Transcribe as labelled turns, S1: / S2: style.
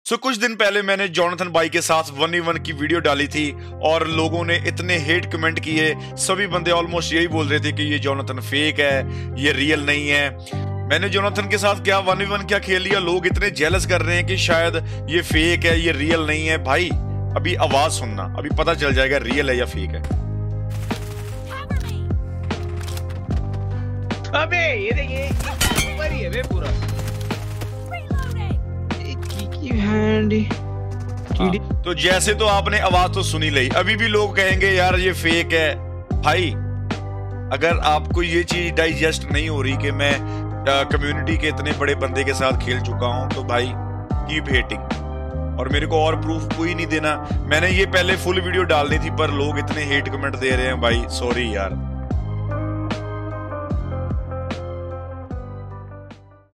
S1: कुछ दिन पहले मैंने जोनाथन भाई के साथ 1v1 की वीडियो डाली थी और लोगों ने इतने हेट कमेंट किए। सभी बंदे ऑलमोस्ट यही बोल रहे थे कि ये जोनाथन फेक है, ये रियल नहीं है। मैंने जोनाथन के साथ क्या 1v1 क्या खेल लिया। लोग इतने जेलस कर रहे हैं कि शायद ये फेक है, ये रियल नहीं है। भाई अभी आवाज सुनना, अभी पता चल जाएगा रियल है या फेक है।
S2: अबे ये देखिए ऊपर ही है बे पूरा।
S1: तो जैसे तो आपने आवाज तो सुनी ली, अभी भी लोग कहेंगे यार ये फेक है। भाई अगर आपको ये चीज डाइजेस्ट नहीं हो रही कि मैं कम्युनिटी के इतने बड़े बंदे के साथ खेल चुका हूं, तो भाई कीप हेटिंग और मेरे को और प्रूफ कोई नहीं देना। मैंने ये पहले फुल वीडियो डालनी थी पर लोग इतने हेट कमेंट दे रहे हैं। भाई सॉरी यार।